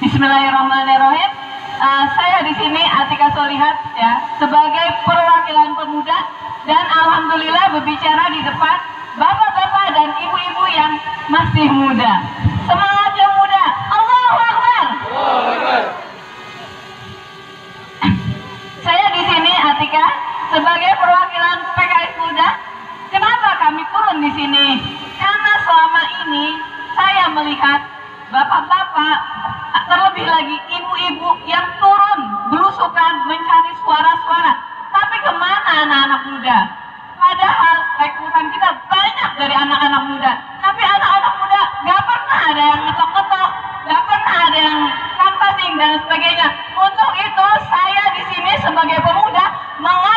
Bismillahirrahmanirrahim. Saya di sini Atika Solihat ya sebagai perwakilan pemuda dan alhamdulillah berbicara di depan bapak-bapak dan ibu-ibu yang masih muda. Semangat yang muda. Allahu Akbar. Saya di sini Atika sebagai perwakilan PKS Muda. Kenapa kami turun di sini? Karena selama ini saya melihat bapak-bapak, terlebih lagi ibu-ibu yang turun belusukan mencari suara-suara. Tapi kemana anak-anak muda? Padahal rekrutan kita banyak dari anak-anak muda. Tapi anak-anak muda gak pernah ada yang ngetok-ngetok, gak pernah ada yang canvassing dan sebagainya. Untuk itu saya di sini sebagai pemuda